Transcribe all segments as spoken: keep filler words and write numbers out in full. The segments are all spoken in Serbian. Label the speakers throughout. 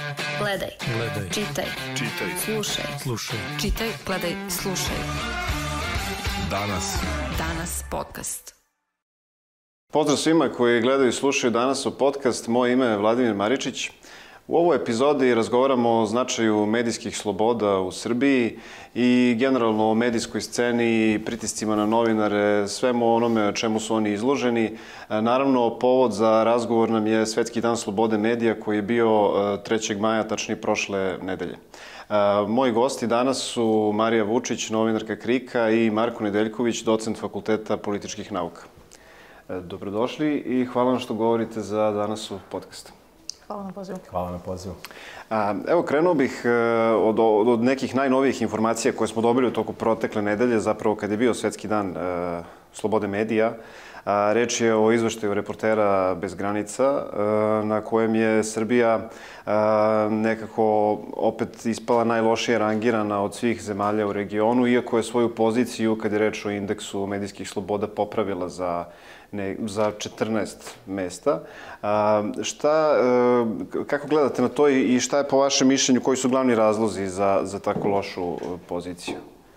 Speaker 1: Gledaj.
Speaker 2: Gledaj.
Speaker 1: Čitaj.
Speaker 2: Čitaj.
Speaker 1: Slušaj.
Speaker 2: Slušaj.
Speaker 1: Čitaj, gledaj, slušaj.
Speaker 2: Danas.
Speaker 1: Danas podcast.
Speaker 3: Pozdrav svima koji gledaju i slušaju danas u podcast. Moje ime je Vladimir Maričić. U ovoj epizodi razgovaramo o značaju medijskih sloboda u Srbiji i generalno o medijskoj sceni, pritiscima na novinare, svemu onome čemu su oni izloženi. Naravno, povod za razgovor nam je Svetski dan slobode medija koji je bio trećeg maja, tačnije prošle nedelje. Moji gosti danas su Marija Vučić, novinarka Krika, i Marko Nedeljković, docent Fakulteta političkih nauka. Dobrodošli i hvala vam što govorite za danas u podcastu.
Speaker 4: Hvala na pozivu.
Speaker 2: Hvala na pozivu.
Speaker 3: Evo, krenuo bih od, od nekih najnovijih informacija koje smo dobili u toku protekle nedelje, zapravo kad je bio Svetski dan e, slobode medija. A, reč je o izveštaju Reportera bez granica, e, na kojem je Srbija e, nekako opet ispala najlošije rangirana od svih zemalja u regionu, iako je svoju poziciju, kad je reč o indeksu medijskih sloboda, popravila za Ne, za četrnaest mesta. A, šta, a, kako gledate na to i šta je po vašem mišljenju, koji su glavni razlozi za, za tako lošu poziciju?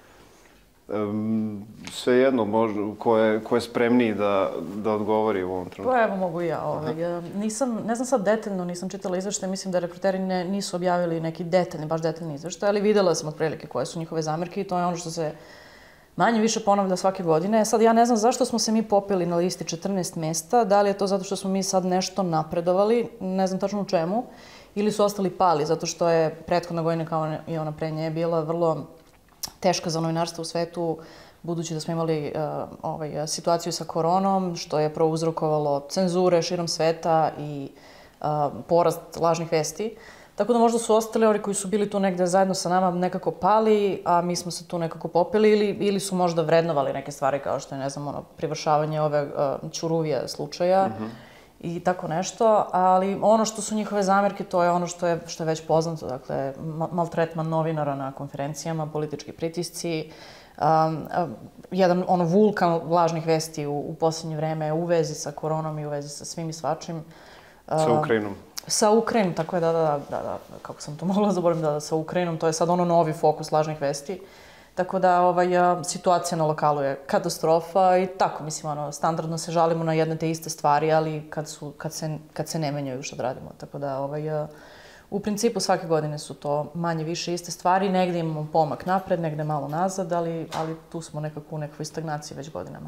Speaker 3: Um, sve jedno, možda, ko je, ko je spremniji da, da odgovori u ovom trenutku?
Speaker 4: Pa evo mogu i ja. Ovaj. Nisam, ne znam sad detaljno, nisam čitala izveštaje, mislim da reporteri ne, nisu objavili neki detaljni, baš detaljni izveštaj, ali videla sam otprilike koje su njihove zamerke i to je ono što se manje više ponavlja svake godine. Sad ja ne znam zašto smo se mi popeli na listi četrnaest mesta, da li je to zato što smo mi sad nešto napredovali, ne znam tačno u čemu, ili su ostali pali, zato što je prethodna godina kao i ona pre nje bila vrlo teška za novinarstvo u svetu, budući da smo imali uh, ovaj, situaciju sa koronom, što je prouzrokovalo cenzure širom sveta i uh, porast lažnih vesti. Tako da možda su ostali oni koji su bili tu negde zajedno sa nama nekako pali, a mi smo se tu nekako popeli ili, ili su možda vrednovali neke stvari kao što je, ne znam, ono, privršavanje ove uh, Ćuruvije slučaja mm-hmm. i tako nešto. Ali ono što su njihove zamerke, to je ono što je, što je već poznato. Dakle, maltretman novinara na konferencijama, politički pritisci, um, um, jedan ono vulkan lažnih vesti u, u posljednje vreme u vezi sa koronom i u vezi sa svim i svačim. Uh,
Speaker 3: sa Ukrajinom.
Speaker 4: Sa Ukrajinom, tako je, da, da, da, da, kako sam to mogla zaboraviti, da, da, sa Ukrajinom, to je sad ono novi fokus lažnih vesti. Tako da, ovaj, situacija na lokalu je katastrofa i tako, mislim, ono, standardno se žalimo na jedne te iste stvari, ali kad, su, kad, se, kad se ne menjaju što da radimo. Tako da, ovaj, u principu svake godine su to manje više iste stvari, negde imamo pomak napred, negde malo nazad, ali, ali tu smo nekako u nekakvoj stagnaciji već godinama.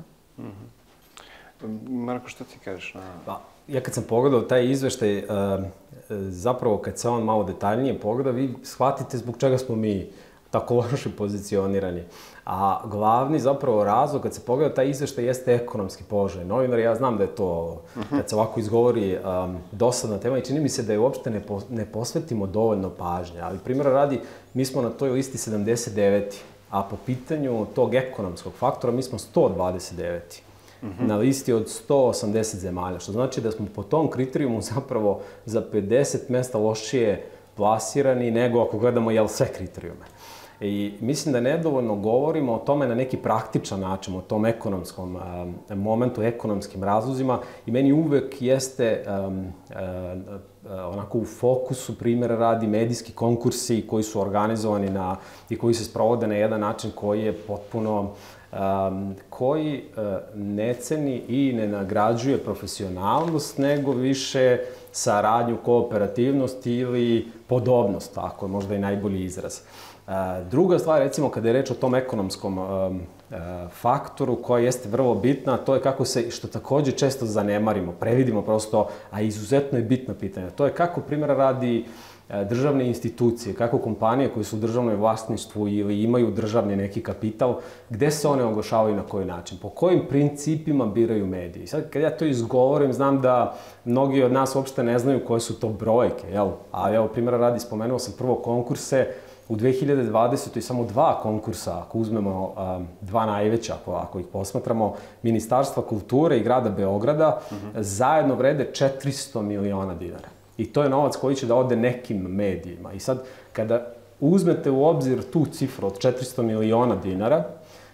Speaker 3: Mm-hmm. Marko, što ti kažeš?
Speaker 2: Pa, ja kad sam pogledao taj izveštaj, uh, zapravo kad se on malo detaljnije pogleda, vi shvatite zbog čega smo mi tako loše pozicionirani. A glavni zapravo razlog kad se pogleda taj izveštaj jeste ekonomski položaj novinara. Ja znam da je to, uh-huh. kad se ovako izgovori, um, dosadna tema i čini mi se da je uopšte ne, po, ne posvetimo dovoljno pažnje. Ali primjera radi, mi smo na toj listi sedamdeset deveti, a po pitanju tog ekonomskog faktora mi smo sto dvadeset deveti. Mm-hmm. Na listi od sto osamdeset zemalja, što znači da smo po tom kriterijumu zapravo za pedeset mesta lošije plasirani nego ako gledamo jel sve kriterijume. I mislim da nedovoljno govorimo o tome na neki praktičan način, o tom ekonomskom um, momentu, ekonomskim razlozima i meni uvek jeste um, uh, onako u fokusu primjera radi medijski konkursi koji su organizovani na, i koji se sprovode na jedan način koji je potpuno Um, koji uh, ne ceni i ne nagrađuje profesionalnost, nego više saradnju, kooperativnost ili podobnost, tako je možda i najbolji izraz. Uh, druga stvar, recimo, kada je reč o tom ekonomskom um, uh, faktoru koja jeste vrlo bitna, to je kako se, što također često zanemarimo, previdimo prosto, a izuzetno je bitno pitanje. To je kako, primjera radi, državne institucije, kako kompanije koje su u državnoj vlasništvu ili imaju državni neki kapital, gde se one oglašavaju i na koji način, po kojim principima biraju mediji. Sad, kad ja to izgovorim, znam da mnogi od nas uopšte ne znaju koje su to brojke, jel? A evo, primjera radi, spomenuo sam prvo konkurse, u dve hiljade dvadesetoj samo dva konkursa, ako uzmemo um, dva najveća, ako, ako ih posmatramo, Ministarstva kulture i grada Beograda, uh-huh. zajedno vrede četiristo miliona dinara. I to je novac koji će da ode nekim medijima. I sad, kada uzmete u obzir tu cifru od četiristo miliona dinara,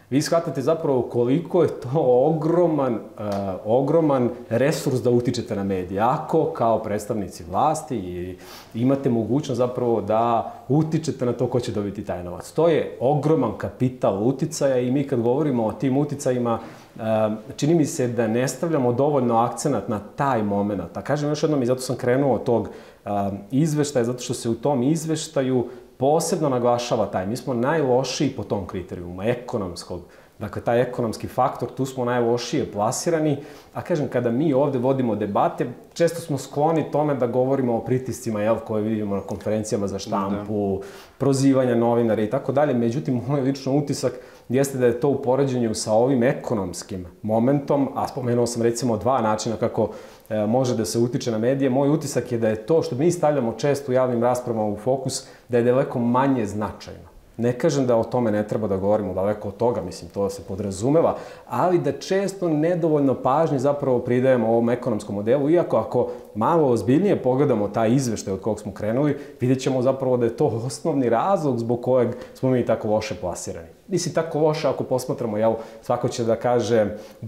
Speaker 2: vi shvatate zapravo koliko je to ogroman, uh, ogroman resurs da utičete na medije. Ako kao predstavnici vlasti i imate mogućnost zapravo da utičete na to ko će dobiti taj novac. To je ogroman kapital uticaja i mi kad govorimo o tim uticajima, uh, čini mi se da ne stavljamo dovoljno akcenat na taj moment. A kažem još jednom i zato sam krenuo od tog uh, izveštaja, zato što se u tom izveštaju posebno naglašava taj. Mi smo najlošiji po tom kriterijumu, ekonomskog. Dakle, taj ekonomski faktor, tu smo najlošije plasirani. A kažem, kada mi ovde vodimo debate, često smo skloni tome da govorimo o pritiscima, jel, koje vidimo na konferencijama za štampu, da. Prozivanja novinara i tako dalje. Međutim, moj lično utisak jeste da je to u poređenju sa ovim ekonomskim momentom, a spomenuo sam recimo dva načina kako e, može da se utiče na medije. Moj utisak je da je to što mi stavljamo često u javnim raspravama u fokus, da je daleko manje značajno. Ne kažem da o tome ne treba da govorimo, daleko od toga, mislim, to se podrazumeva, ali da često nedovoljno pažnje zapravo pridajemo ovom ekonomskom modelu, iako ako malo ozbiljnije pogledamo taj izveštaj od kog smo krenuli, vidjet ćemo zapravo da je to osnovni razlog zbog kojeg smo mi tako loše plasirani. Mislim, tako loše ako posmatramo, jel, svako će da kaže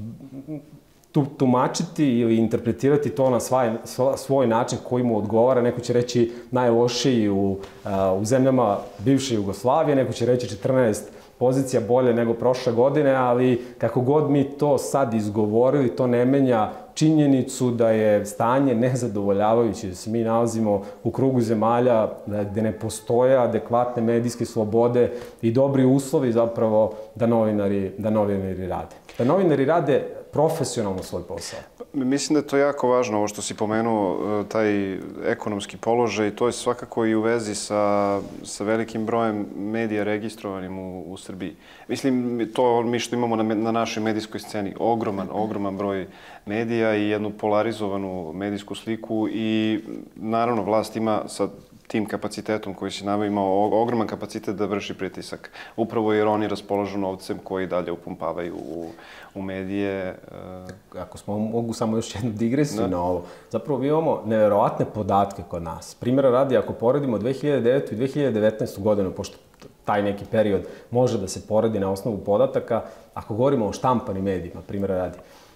Speaker 2: tu, tumačiti ili interpretirati to na svaj, svoj način koji mu odgovara. Neko će reći najlošiji u, u zemljama bivše Jugoslavije, neko će reći četrnaest pozicija bolje nego prošle godine, ali kako god mi to sad izgovorili, to ne menja činjenicu da je stanje nezadovoljavajuće, da se mi nalazimo u krugu zemalja gde ne postoje adekvatne medijske slobode i dobri uslovi zapravo da novinari, da novinari rade. Da novinari rade profesionalno svoj posao.
Speaker 3: Mislim da je to jako važno, ovo što si pomenuo, taj ekonomski položaj, to je svakako i u vezi sa, sa velikim brojem medija registrovanim u, u Srbiji. Mislim, to mi što imamo na, na našoj medijskoj sceni, ogroman, ogroman broj medija i jednu polarizovanu medijsku sliku i naravno vlast ima sad tim kapacitetom koji si nama imao ogroman kapacitet da vrši pritisak. Upravo jer oni raspolažu novcem koji dalje upumpavaju u, u medije.
Speaker 2: Ako smo, mogu samo još jednu digresiju na ovo. Zapravo mi imamo neverovatne podatke kod nas. Primjera radi, ako poredimo dve hiljade devetu i dve hiljade devetnaestu godinu, pošto taj neki period može da se poredi na osnovu podataka, ako govorimo o štampanim medijima, primjera radi,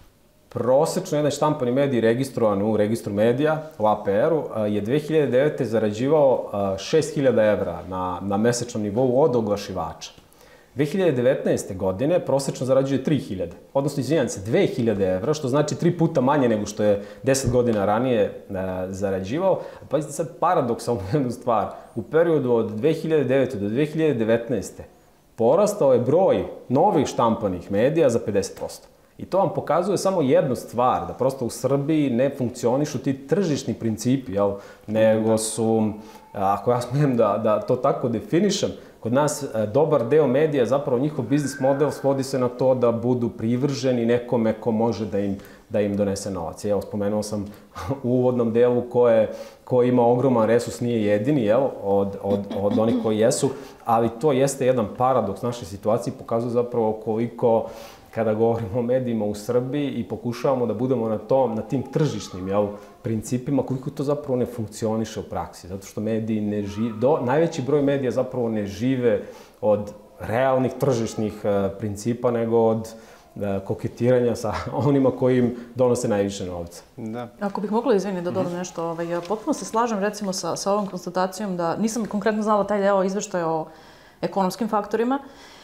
Speaker 2: prosečno jedan štampani medij registrovan u registru medija, u A P R-u, je dve hiljade devete. zarađivao šest hiljada evra na, na mesečnom nivou od oglašivača. dve hiljade devetnaeste. godine prosečno zarađuje tri hiljade, odnosno, izvinjam se, dve hiljade evra, što znači tri puta manje nego što je deset godina ranije e, zarađivao. Pazite sad paradoksalnu jednu stvar. U periodu od dve hiljade devete. do dve hiljade devetnaeste. porastao je broj novih štampanih medija za pedeset posto. I to vam pokazuje samo jednu stvar, da prosto u Srbiji ne funkcionišu ti tržišni principi, jel? Nego su, ako ja smijem da, da to tako definišem, kod nas dobar deo medija, zapravo njihov biznis model svodi se na to da budu privrženi nekome ko može da im, da im donese novac. Evo, spomenuo sam u uvodnom delu ko, je, ko ima ogroman resurs, nije jedini, jel, od, od, od onih koji jesu, ali to jeste jedan paradoks naše situacije i pokazuje zapravo koliko kada govorimo o medijima u Srbiji i pokušavamo da budemo na tom, na tim tržišnim, jel, principima, koliko to zapravo ne funkcioniše u praksi. Zato što mediji ne žive, do, najveći broj medija zapravo ne žive od realnih tržišnih uh, principa, nego od uh, koketiranja sa onima koji im donose najviše novca.
Speaker 3: Da.
Speaker 4: Ako bih mogla, izvini, da dodam nešto, ovaj, potpuno se slažem recimo sa, sa ovom konstatacijom da nisam konkretno znala taj deo izveštaja o ekonomskim faktorima,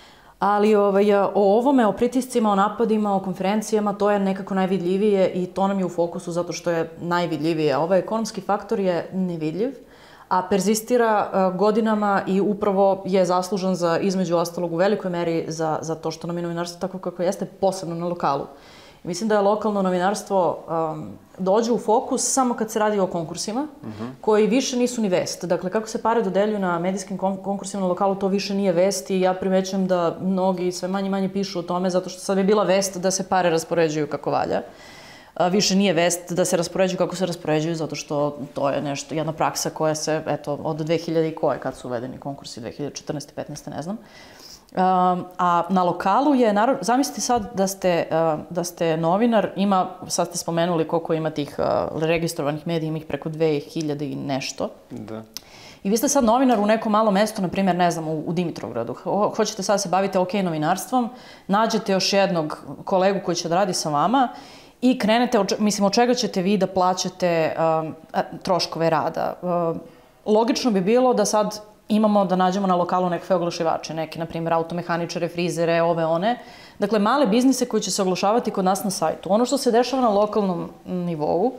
Speaker 4: ali ovaj, o ovome, o pritiscima, o napadima, o konferencijama, to je nekako najvidljivije i to nam je u fokusu zato što je najvidljivije. Ovaj ekonomski faktor je nevidljiv, a perzistira uh, godinama i upravo je zaslužan za, između ostalog, u velikoj meri za, za to što nam je novinarstvo tako kako jeste, posebno na lokalu. Mislim da je lokalno novinarstvo um, dođe u fokus samo kad se radi o konkursima, uh-huh. koji više nisu ni vest. Dakle, kako se pare dodeljuju na medijskim konkursima na lokalu, to više nije vest i ja primećujem da mnogi sve manje manje pišu o tome, zato što sad je bila vest da se pare raspoređuju kako valja. A, više nije vest da se raspoređuju kako se raspoređuju, zato što to je nešto, jedna praksa koja se, eto, od dve hiljade i koje, kad su uvedeni konkursi, dve hiljade četrnaeste. petnaeste. ne znam. Um, a na lokalu je, naravno, zamislite sad da ste, uh, da ste novinar, ima, sad ste spomenuli koliko ima tih uh, registrovanih medija, ima ih preko dve hiljade i nešto.
Speaker 3: Da.
Speaker 4: I vi ste sad novinar u nekom malom mestu, na primjer, ne znam, u, u Dimitrovgradu. Ho, hoćete sad da se bavite ok novinarstvom, nađete još jednog kolegu koji će da radi sa vama i krenete, mislim, od čega ćete vi da plaćate um, troškove rada. Um, logično bi bilo da sad imamo, da nađemo na lokalu nekakve oglašivače, neke, na primjer, automehaničare, frizere, ove, one. Dakle, male biznise koji će se oglašavati kod nas na sajtu. Ono što se dešava na lokalnom nivou,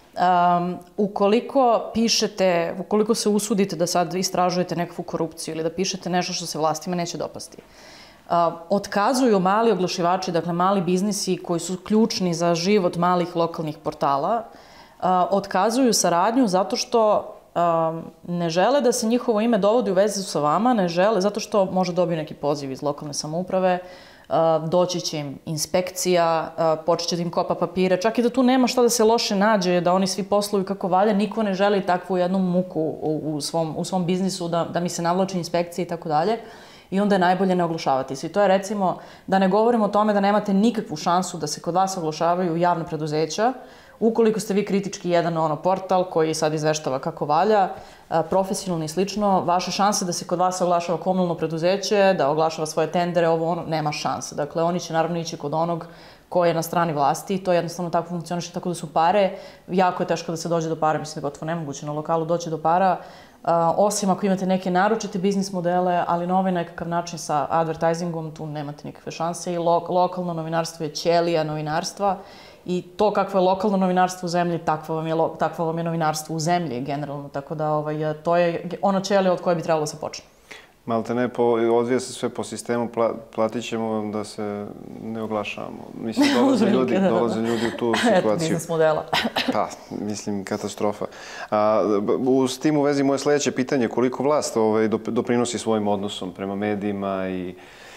Speaker 4: Um, ukoliko pišete, ukoliko se usudite da sad istražujete nekakvu korupciju ili da pišete nešto što se vlastima neće dopasti, uh, otkazuju mali oglašivači, dakle mali biznisi koji su ključni za život malih lokalnih portala, uh, otkazuju saradnju zato što um, ne žele da se njihovo ime dovodi u vezu sa vama, ne žele, zato što može dobiju neki poziv iz lokalne samouprave, Uh, doći će im inspekcija, uh, počet će da im kopa papire, čak i da tu nema šta da se loše nađe, da oni svi posluju kako valja, niko ne želi takvu jednu muku u, u, svom, u svom biznisu, da, da mi se navlači inspekcije i tako dalje. I onda je najbolje ne oglašavati se. I to je recimo, da ne govorimo o tome da nemate nikakvu šansu da se kod vas oglašavaju javna preduzeća, ukoliko ste vi kritički jedan ono portal koji sad izveštava kako valja, profesionalni i slično, vaše šanse da se kod vas oglašava komunalno preduzeće, da oglašava svoje tendere, ovo ono, nema šanse. Dakle, oni će naravno ići kod onog koji je na strani vlasti i to jednostavno tako funkcioniše, tako da su pare, jako je teško da se dođe do para, mislim da je gotovo nemoguće na lokalu doći do para, uh, osim ako imate neke naročite biznis modele, ali na ovaj nekakav način sa advertisingom tu nemate nikakve šanse i lo lokalno novinarstvo je ćelija novinarstva. I to kakvo je lokalno novinarstvo u zemlji, takvo vam je, takvo vam je novinarstvo u zemlji generalno, tako da ovaj, to je ono ćelija od koje bi trebalo da se počne.
Speaker 3: Malte ne, po, odvija se sve po sistemu, pla, platit ćemo da se ne oglašavamo. Mislim, dolaze ljudi, dolaze ljudi u tu situaciju.
Speaker 4: Eto, biznis modela.
Speaker 3: Pa, mislim, katastrofa. A, u, s tim u vezi moje sledeće pitanje, koliko vlast ovaj, doprinosi svojim odnosom prema medijima i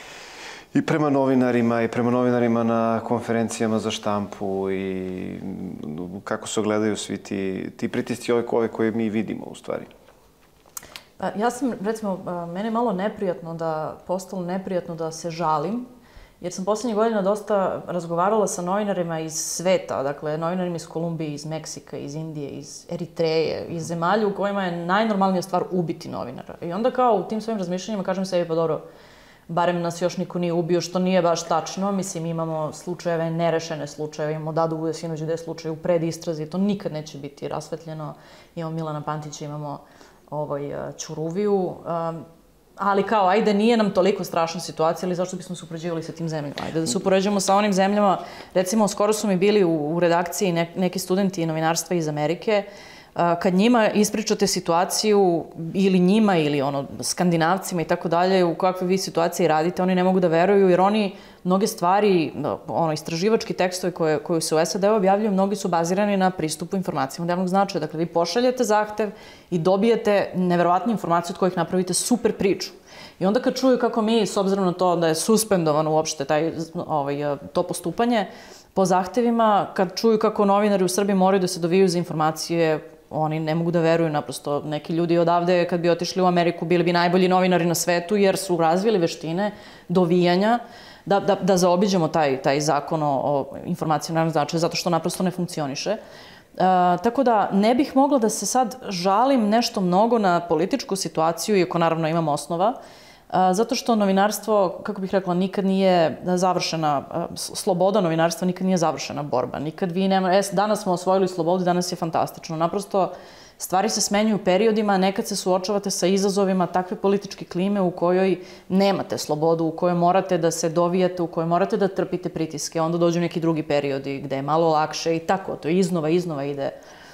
Speaker 3: I prema novinarima, i prema novinarima na konferencijama za štampu i kako se ogledaju svi ti, ti pritisci ove koje, koje mi vidimo u stvari?
Speaker 4: Pa, ja sam, recimo, mene je malo neprijatno da, postalo neprijatno da se žalim, jer sam poslednjih godina dosta razgovarala sa novinarima iz sveta, dakle, novinarima iz Kolumbije, iz Meksika, iz Indije, iz Eritreje, iz zemalja u kojima je najnormalnija stvar ubiti novinara. I onda kao u tim svojim razmišljanjima kažem sebi, pa dobro, barem nas još niko nije ubio, što nije baš tačno. Mislim, imamo slučajeve, nerešene slučajeve, imamo Dadu Bude sinoć gde je slučaj u predistrazi, to nikad neće biti rasvetljeno. Imamo Milana Pantića, imamo ovaj, Ćuruviju. Um, ali kao, ajde, nije nam toliko strašna situacija, ali zašto bismo se upoređivali sa tim zemljama? Ajde da se upoređujemo sa onim zemljama, recimo, skoro su mi bili u, u redakciji ne, neki studenti novinarstva iz Amerike, kad njima ispričate situaciju ili njima ili ono Skandinavcima i tako dalje u kakve vi situaciji radite, oni ne mogu da veruju jer oni mnoge stvari, ono istraživački tekstovi koje koji se u S A D objavljuju, mnogi su bazirani na pristupu informacijama od javnog značaja. Dakle, vi pošaljete zahtev i dobijete neverovatne informacije od kojih napravite super priču. I onda kad čuju kako mi, s obzirom na to da je suspendovano uopšte taj, ovaj, to postupanje po zahtevima, kad čuju kako novinari u Srbiji moraju da se dovijaju za informacije, oni ne mogu da veruju, naprosto neki ljudi odavde kad bi otišli u Ameriku bili bi najbolji novinari na svetu jer su razvili veštine dovijanja da, da, da zaobiđemo taj, taj zakon o, o informacijama javnog značaja zato što naprosto ne funkcioniše. E, tako da ne bih mogla da se sad žalim nešto mnogo na političku situaciju, iako naravno imam osnova, zato što novinarstvo, kako bih rekla, nikad nije završena, sloboda novinarstva nikad nije završena borba. Nikad vi nema, es, danas smo osvojili slobodu, danas je fantastično. Naprosto, stvari se smenjuju periodima, nekad se suočavate sa izazovima takve političke klime u kojoj nemate slobodu, u kojoj morate da se dovijete, u kojoj morate da trpite pritiske, onda dođu neki drugi periodi gde je malo lakše i tako, to iznova, iznova ide.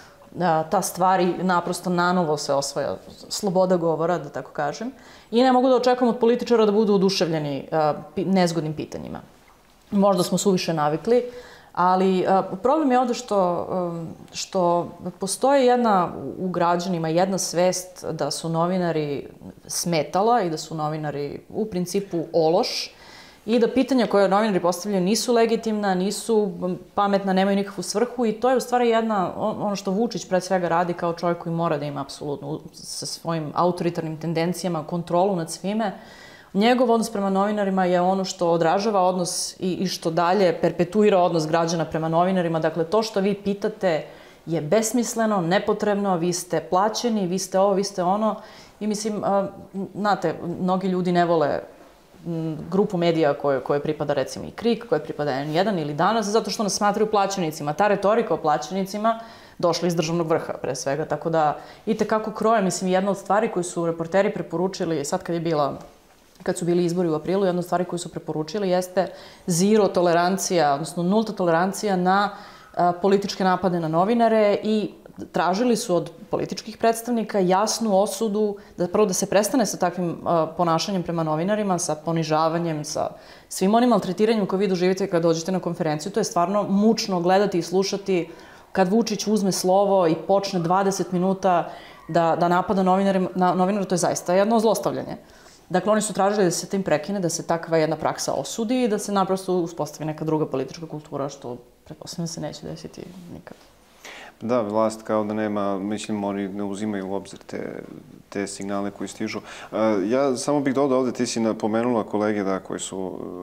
Speaker 4: Ta stvari naprosto nanovo se osvaja, sloboda govora, da tako kažem. I ne mogu da očekujem od političara da budu oduševljeni nezgodnim pitanjima. Možda smo suviše navikli, ali problem je ovde što, što postoji jedna u građanima, jedna svest da su novinari smetala i da su novinari u principu ološ, i da pitanja koje novinari postavljaju nisu legitimna, nisu pametna, nemaju nikakvu svrhu i to je u stvari jedna, ono što Vučić pred svega radi kao čovjek koji mora da ima apsolutno sa svojim autoritarnim tendencijama kontrolu nad svime. Njegov odnos prema novinarima je ono što odražava odnos i, i što dalje perpetuira odnos građana prema novinarima. Dakle, to što vi pitate je besmisleno, nepotrebno, vi ste plaćeni, vi ste ovo, vi ste ono. I mislim, znate, mnogi ljudi ne vole grupu medija koje, koje pripada recimo i Krik, koje pripada en jedan ili Danas, zato što nas smatraju plaćenicima. Ta retorika o plaćenicima došla iz državnog vrha, pre svega, tako da i tekako kroje, mislim, jedna od stvari koju su reporteri preporučili, sad kad je bila, kad su bili izbori u aprilu, jedna od stvari koju su preporučili jeste zero tolerancija, odnosno nulta tolerancija na a, političke napade na novinare i tražili su od političkih predstavnika jasnu osudu, da prvo da se prestane sa takvim uh, ponašanjem prema novinarima, sa ponižavanjem, sa svim onim maltretiranjem koje vi doživite kada dođete na konferenciju. To je stvarno mučno gledati i slušati kad Vučić uzme slovo i počne dvadeset minuta da, da napada novinara, na, novinara, to je zaista jedno zlostavljanje. Dakle, oni su tražili da se tim prekine, da se takva jedna praksa osudi i da se naprosto uspostavi neka druga politička kultura, što pretpostavljam se neće desiti nikad.
Speaker 3: Da, vlast kao da nema, mislim, oni ne uzimaju u obzir te, te signale koji stižu. Ja samo bih dodao ovde, ti si napomenula kolege da, koji su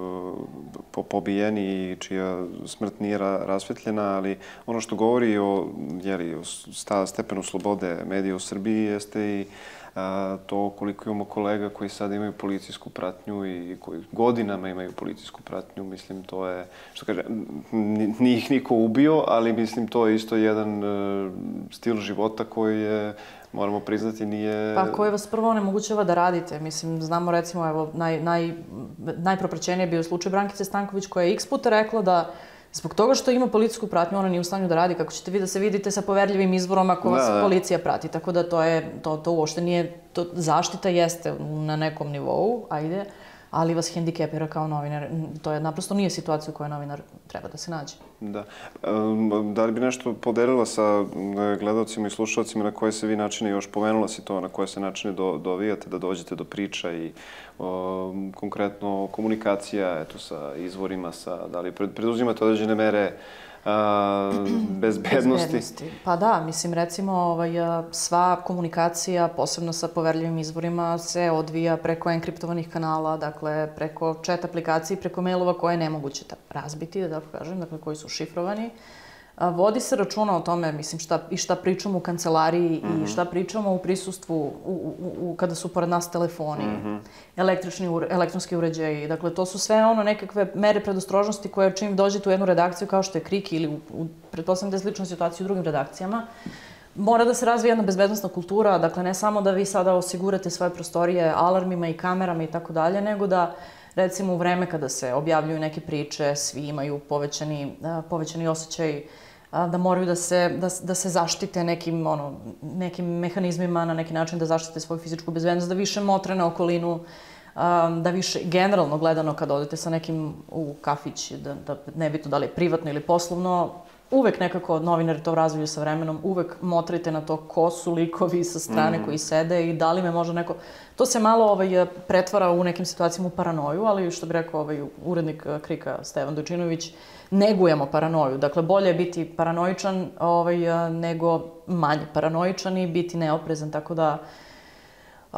Speaker 3: uh, pobijeni i čija smrt nije ra rasvetljena, ali ono što govori o, jeli, o sta, stepenu slobode medija u Srbiji jeste i a, to koliko imamo kolega koji sad imaju policijsku pratnju i koji godinama imaju policijsku pratnju. Mislim, to je, što kaže, nije ih niko ubio, ali mislim, to je isto jedan uh, stil života koji je, moramo priznati, nije...
Speaker 4: Pa koji vas prvo onemogućava da radite. Mislim, znamo recimo, evo, naj, naj, najpropraćeniji je bio slučaj Brankice Stanković koja je x puta rekla da zbog toga što ima policijsku pratnju, ona nije u stanju da radi. Kako ćete vi da se vidite sa poverljivim izvorom ako vas da, da. policija prati? Tako da to je, to, to uopšte nije, to, zaštita jeste na nekom nivou, ajde, ali vas hendikepira kao novinar. To je naprosto nije situacija u kojoj novinar treba da se nađe.
Speaker 3: Da. Da li bi nešto podelila sa gledalcima i slušalcima na koje se vi načine, još pomenula si to, na koje se načine do, dovijate da dođete do priča i o, konkretno komunikacija, eto, sa izvorima, sa, da li preduzimate određene mere a, bezbednosti?
Speaker 4: bezbednosti? Pa da, mislim, recimo, ovaj, sva komunikacija, posebno sa poverljivim izvorima, se odvija preko enkriptovanih kanala, dakle, preko chat aplikacije, preko mailova koje je nemoguće razbiti, da tako kažem, dakle, koji su šifrovani. Vodi se računa o tome, mislim, šta, i šta pričamo u kancelariji mm-hmm. i šta pričamo u prisustvu, u, u, u, kada su pored nas telefoni, mm-hmm. električni, elektronski uređaji. Dakle, to su sve ono nekakve mere predostrožnosti koje čim dođete u jednu redakciju kao što je Krik ili u, u pretpostavljam da je slična situacija u drugim redakcijama, mora da se razvije jedna bezbednosna kultura, dakle, ne samo da vi sada osigurate svoje prostorije alarmima i kamerama i tako dalje, nego da recimo u vreme kada se objavljuju neke priče, svi imaju povećani, povećani osjećaj da moraju da se, da, da se zaštite nekim, ono, nekim mehanizmima, na neki način da zaštite svoju fizičku bezbednost, da više motre na okolinu, da više generalno gledano kad odete sa nekim u kafić, da, da ne bi to da li je privatno ili poslovno, uvek nekako novinari to razviju sa vremenom, uvek motrite na to ko su likovi sa strane mm. koji sede i da li me može neko... To se malo ovaj, pretvara u nekim situacijama u paranoju, ali što bi rekao ovaj, urednik Krika Stevan Dojčinović, negujemo paranoju. Dakle, bolje je biti paranoičan ovaj, nego manje paranoičan i biti neoprezan, tako da... Uh,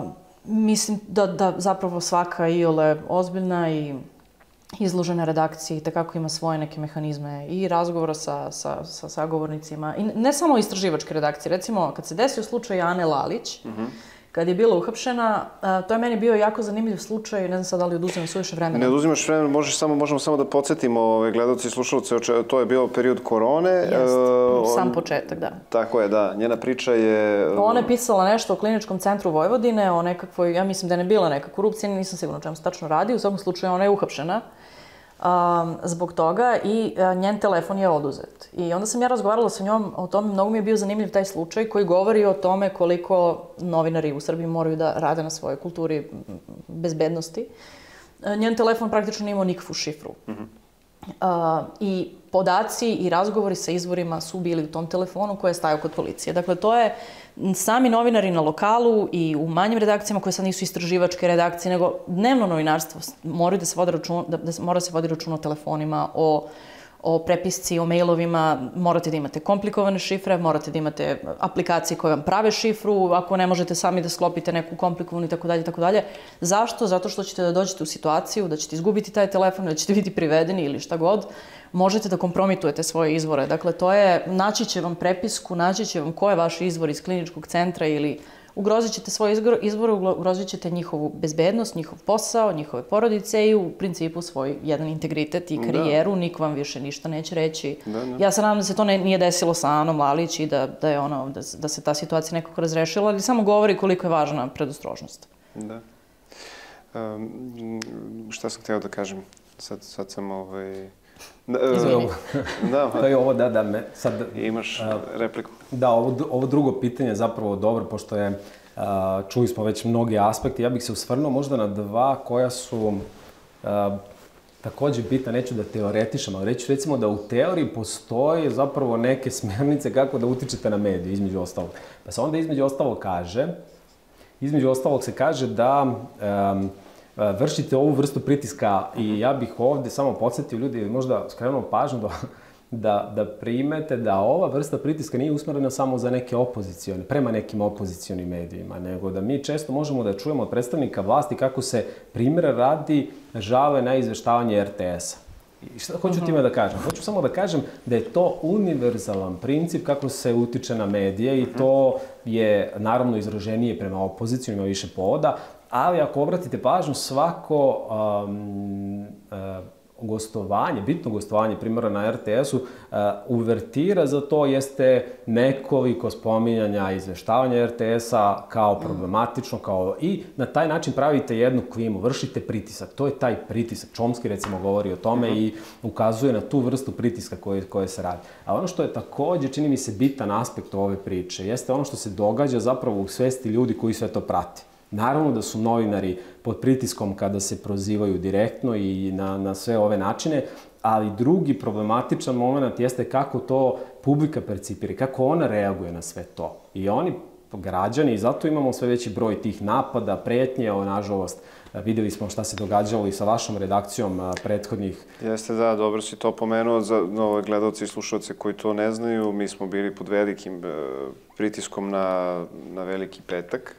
Speaker 4: mislim da, da zapravo svaka iole ozbiljna i izložena redakcija i tekako ima svoje neke mehanizme i razgovora sa, sa, sa sagovornicima. I ne samo istraživačke redakcije. Recimo, kad se desio slučaj Ane Lalić, mm-hmm. kad je bila uhapšena, to je meni bio jako zanimljiv slučaj, ne znam sad da li oduzimam suviše vremena.
Speaker 3: Ne oduzimaš vremena, možeš samo, možemo samo da podsjetimo ove, gledalci i slušalce, to je bio period korone.
Speaker 4: Jeste,
Speaker 3: uh,
Speaker 4: sam početak, da.
Speaker 3: Tako je, da. Njena priča je...
Speaker 4: Ona je pisala nešto o Kliničkom centru Vojvodine, o nekakvoj, ja mislim da ne bila neka korupcija, nisam sigurna o čemu se tačno radi, u svakom slučaju ona je uhapšena. Um, zbog toga i uh, njen telefon je oduzet. I onda sam ja razgovarala sa njom o tome, mnogo mi je bio zanimljiv taj slučaj koji govori o tome koliko novinari u Srbiji moraju da rade na svojoj kulturi bezbednosti. Uh, njen telefon praktično nije imao nikakvu šifru. Mm-hmm. Uh, I podaci i razgovori sa izvorima su bili u tom telefonu koji je stajao kod policije. Dakle, to je sami novinari na lokalu i u manjim redakcijama koje sad nisu istraživačke redakcije, nego dnevno novinarstvo moraju da se vodi račun, da, da mora se vodi račun o telefonima, o o prepisci, o mailovima, morate da imate komplikovane šifre, morate da imate aplikacije koje vam prave šifru, ako ne možete sami da sklopite neku komplikovanu i tako dalje, tako dalje. Zašto? Zato što ćete da dođete u situaciju da ćete izgubiti taj telefon, da ćete biti privedeni ili šta god, možete da kompromitujete svoje izvore. Dakle, to je, naći će vam prepisku, naći će vam ko je vaš izvor iz kliničkog centra ili ugrozit ćete svoje izvore, ugrozit ćete njihovu bezbednost, njihov posao, njihove porodice i u principu svoj jedan integritet i karijeru. Niko vam više ništa neće reći.
Speaker 3: Da, da.
Speaker 4: Ja se nadam da se to ne, nije desilo sa Anom Lalić i da, da, je ono, da, da se ta situacija nekako razrešila, ali samo govori koliko je važna predostrožnost.
Speaker 3: Da. Um, šta sam htio da kažem? Sad, sad sam ovaj...
Speaker 2: Izvini.
Speaker 3: Da,
Speaker 2: to je ovo, da, da, me, sad...
Speaker 3: Imaš repliku.
Speaker 2: Da, ovo, ovo drugo pitanje je zapravo dobro, pošto je, a, čuli smo već mnogi aspekti. Ja bih se usvrnuo možda na dva koja su a, takođe bitna, neću da teoretišem, ali reću recimo da u teoriji postoje zapravo neke smjernice kako da utičete na medije, između ostalog. Pa se onda između ostalog kaže, između ostalog se kaže da um, vršite ovu vrstu pritiska i ja bih ovde samo podsjetio ljudi, možda skrenuo pažnju da, da, da primete da ova vrsta pritiska nije usmerena samo za neke opozicione, prema nekim opozicionim medijima, nego da mi često možemo da čujemo od predstavnika vlasti kako se primjera radi žale na izveštavanje er te esa. I šta hoću time da kažem? Hoću samo da kažem da je to univerzalan princip kako se utiče na medije i to je naravno izraženije prema opoziciju, ima više povoda, ali ako obratite pažnju, svako um, uh, gostovanje, bitno gostovanje, primjera na er te esu, uh, uvertira za to jeste nekoliko spominjanja izveštavanja er te esa kao problematično, kao i na taj način pravite jednu klimu, vršite pritisak. To je taj pritisak. Chomsky recimo govori o tome i ukazuje na tu vrstu pritiska koje, koje se radi. A ono što je takođe, čini mi se, bitan aspekt ove priče, jeste ono što se događa zapravo u svesti ljudi koji sve to prate. Naravno da su novinari pod pritiskom kada se prozivaju direktno i na, na sve ove načine, ali drugi problematičan moment jeste kako to publika percipira, kako ona reaguje na sve to. I oni, građani, i zato imamo sve veći broj tih napada, pretnje, o, nažalost, videli smo šta se događalo i sa vašom redakcijom prethodnih.
Speaker 3: Jeste, da, dobro si to pomenuo za nove gledalce i slušalce koji to ne znaju. Mi smo bili pod velikim pritiskom na, na Veliki petak.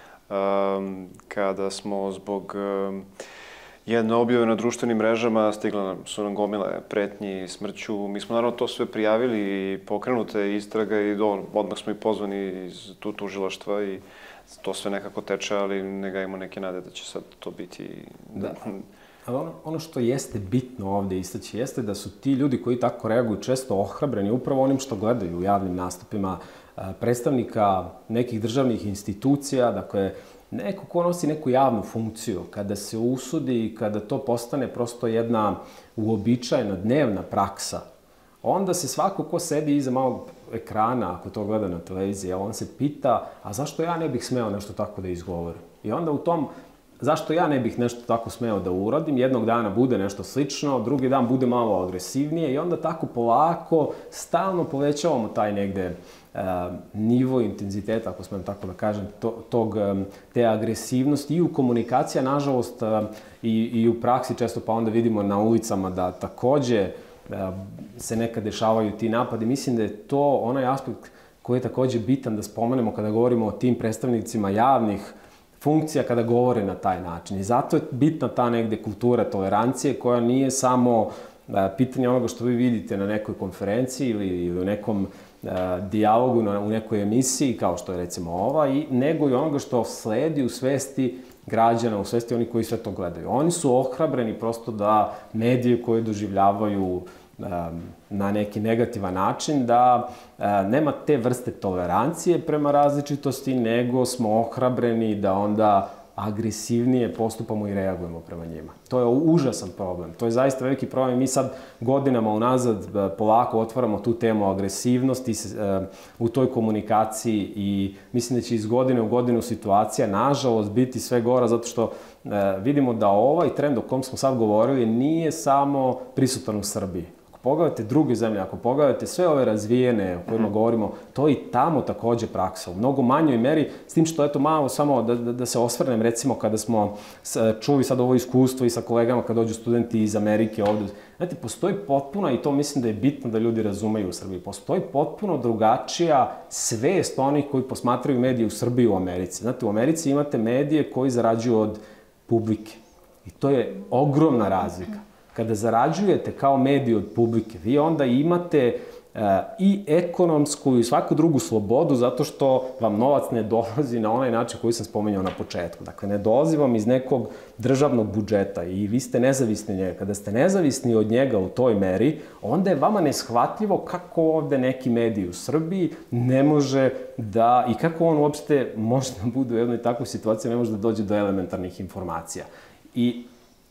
Speaker 3: Um, kada smo zbog um, jedne objave na društvenim mrežama stigla nam, su nam gomile pretnji smrću. Mi smo naravno to sve prijavili i pokrenuta je istraga i do, odmah smo i pozvani iz tu tužilaštva i to sve nekako teče, ali ne gajimo neke nade da će sad to biti...
Speaker 2: Da. Ali ono, ono što jeste bitno ovde istaći jeste da su ti ljudi koji tako reaguju često ohrabreni upravo onim što gledaju u javnim nastupima predstavnika nekih državnih institucija, dakle, neko ko nosi neku javnu funkciju, kada se usudi i kada to postane prosto jedna uobičajena dnevna praksa, onda se svako ko sedi iza malog ekrana, ako to gleda na televiziji, on se pita, a zašto ja ne bih smeo nešto tako da izgovorim? I onda u tom, zašto ja ne bih nešto tako smeo da uradim, jednog dana bude nešto slično, drugi dan bude malo agresivnije i onda tako polako, stalno povećavamo taj negde uh, nivo intenziteta, ako smem tako da kažem, to, tog, um, te agresivnosti i u komunikaciji, nažalost, uh, i, i u praksi često pa onda vidimo na ulicama da takođe uh, se nekad dešavaju ti napadi. Mislim da je to onaj aspekt koji je takođe bitan da spomenemo kada govorimo o tim predstavnicima javnih funkcija kada govore na taj način. I zato je bitna ta negde kultura tolerancije koja nije samo a, pitanje onoga što vi vidite na nekoj konferenciji ili, ili u nekom a, dijalogu, na, u nekoj emisiji, kao što je recimo ova, i, nego i onoga što sledi u svesti građana, u svesti oni koji sve to gledaju. Oni su ohrabreni prosto da medije koje doživljavaju na neki negativan način, da nema te vrste tolerancije prema različitosti, nego smo ohrabreni da onda agresivnije postupamo i reagujemo prema njima. To je užasan problem. To je zaista veliki problem. Mi sad godinama unazad polako otvaramo tu temu agresivnosti u toj komunikaciji i mislim da će iz godine u godinu situacija, nažalost, biti sve gora zato što vidimo da ovaj trend o kom smo sad govorili nije samo prisutan u Srbiji. pogledate druge zemlje, ako pogledate sve ove razvijene o kojima govorimo, to je i tamo takođe praksa, u mnogo manjoj meri, s tim što eto malo samo da, da, da se osvrnem, recimo kada smo čuli sad ovo iskustvo i sa kolegama kad dođu studenti iz Amerike ovde, znate, postoji potpuno, i to mislim da je bitno da ljudi razumeju u Srbiji, postoji potpuno drugačija svest onih koji posmatraju medije u Srbiji i u Americi. Znate, u Americi imate medije koji zarađuju od publike i to je ogromna razlika. Kada zarađujete kao medij od publike, vi onda imate uh, i ekonomsku i svaku drugu slobodu zato što vam novac ne dolazi na onaj način koji sam spomenuo na početku. Dakle, ne dolazi vam iz nekog državnog budžeta i vi ste nezavisni od njega. Kada ste nezavisni od njega u toj meri, onda je vama neshvatljivo kako ovde neki medij u Srbiji ne može da, i kako on uopšte može da bude u jednoj takvoj situaciji, ne može da dođe do elementarnih informacija. I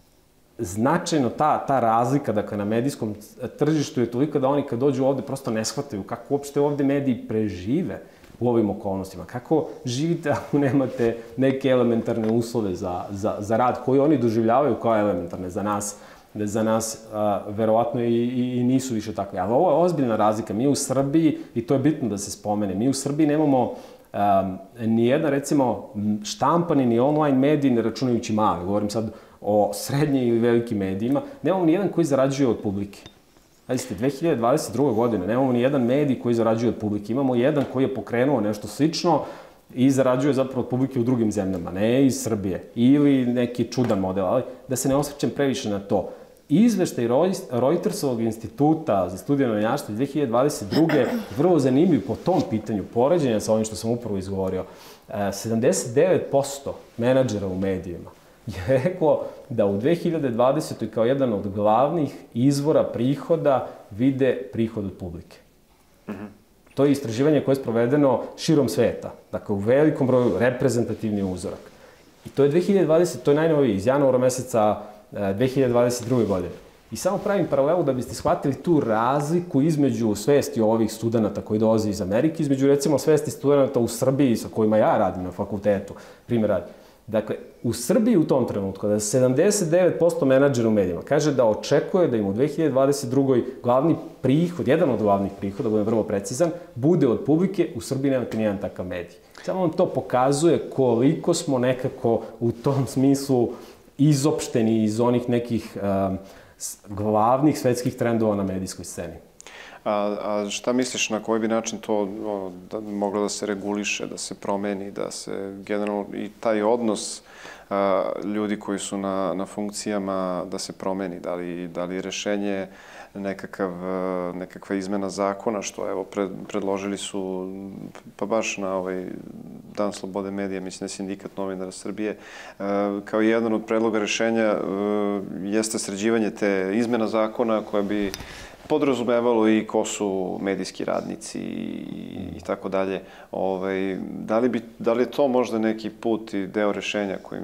Speaker 2: značajno ta, ta razlika, dakle, na medijskom tržištu je toliko da oni kad dođu ovde prosto ne shvataju kako uopšte ovde mediji prežive u ovim okolnostima. Kako živite ako nemate neke elementarne uslove za, za, za rad koji oni doživljavaju kao elementarne za nas. Za nas a, verovatno i, i, i nisu više takve. Ali ovo je ozbiljna razlika. Mi u Srbiji, i to je bitno da se spomene, mi u Srbiji nemamo um, ni jedna, recimo, štampani ni online mediji, ne računajući mali. Govorim sad o srednjim i velikim medijima, nemamo ni jedan koji zarađuje od publike. Znači, dve hiljade dvadeset druge. godine nemamo ni jedan medij koji zarađuje od publike. Imamo jedan koji je pokrenuo nešto slično i zarađuje zapravo od publike u drugim zemljama, ne iz Srbije. Ili neki čudan model, ali da se ne osvrćem previše na to. Izveštaj Reutersovog instituta za studije novinarstva dve hiljade dvadeset druge. vrlo zanimljiv po tom pitanju, poređenja sa ovim što sam upravo izgovorio. sedamdeset devet posto menadžera u medijima je reklo da u dve hiljade dvadesetoj. kao jedan od glavnih izvora prihoda vide prihod od publike. Mm-hmm. To je istraživanje koje je sprovedeno širom sveta. Dakle, u velikom broju reprezentativni uzorak. I to je dve hiljade dvadesete. to je najnoviji, iz januara meseca dve hiljade dvadeset druge. godine. I samo pravim paralelu da biste shvatili tu razliku između svesti ovih studenta koji dolaze iz Amerike, između recimo svesti studenta u Srbiji sa kojima ja radim na fakultetu, primjer radi. Dakle, u Srbiji u tom trenutku, da sedamdeset devet posto menadžera u medijima kaže da očekuje da im u dve hiljade dvadeset druge. glavni prihod, jedan od glavnih prihoda, da budem vrlo precizan, bude od publike, u Srbiji nemate nijedan takav medij. Samo vam to pokazuje koliko smo nekako u tom smislu izopšteni iz onih nekih um, glavnih svetskih trendova na medijskoj sceni.
Speaker 3: A, a šta misliš na koji bi način to o, da, moglo da se reguliše, da se promeni, da se generalno i taj odnos a, ljudi koji su na, na funkcijama da se promeni? Da li, da li rešenje nekakav, nekakva izmena zakona, što evo pred, predložili su pa baš na ovaj Dan slobode medija, mislim da Sindikat novinara Srbije, kao jedan od predloga rešenja jeste sređivanje te izmena zakona koja bi podrazumevalo i ko su medijski radnici i tako dalje. Da li bi, da li je to možda neki put i deo rešenja kojim...